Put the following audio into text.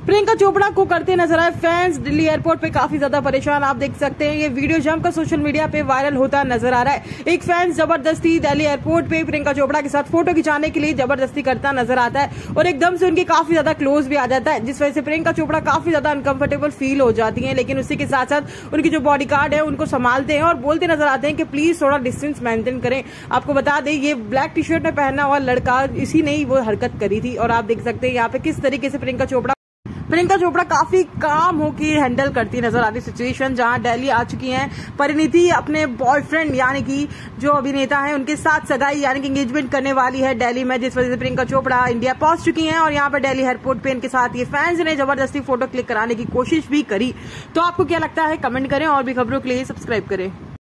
प्रियंका चोपड़ा को करते नजर आए फैंस दिल्ली एयरपोर्ट पे काफी ज्यादा परेशान। आप देख सकते हैं ये वीडियो जमकर सोशल मीडिया पे वायरल होता नजर आ रहा है। एक फैंस जबरदस्ती दिल्ली एयरपोर्ट पे प्रियंका चोपड़ा के साथ फोटो खिंचाने के लिए जबरदस्ती करता नजर आता है और एकदम से उनके काफी ज्यादा क्लोज भी आ जाता है, जिस वजह से प्रियंका चोपड़ा काफी ज्यादा अनकंफर्टेबल फील हो जाती है। लेकिन उसी के साथ साथ उनकी जो बॉडी गार्ड है उनको संभालते हैं और बोलते नजर आते हैं कि प्लीज थोड़ा डिस्टेंस मेंटेन करें। आपको बता दें ये ब्लैक टी शर्ट में पहना हुआ लड़का इसी ने ही वो हरकत करी थी और आप देख सकते हैं यहाँ पे किस तरीके से प्रियंका चोपड़ा काफी काम होकर हैंडल करती नजर आती सिचुएशन, जहां दिल्ली आ चुकी हैं। परिणीति अपने बॉयफ्रेंड यानी कि जो अभिनेता है उनके साथ सगाई यानी कि एंगेजमेंट करने वाली है दिल्ली में, जिस वजह से प्रियंका चोपड़ा इंडिया पहुंच चुकी हैं और यहां पर दिल्ली एयरपोर्ट पे इनके साथ ये फैंस ने जबरदस्ती फोटो क्लिक कराने की कोशिश भी करी। तो आपको क्या लगता है कमेंट करें और भी खबरों के लिए सब्सक्राइब करें।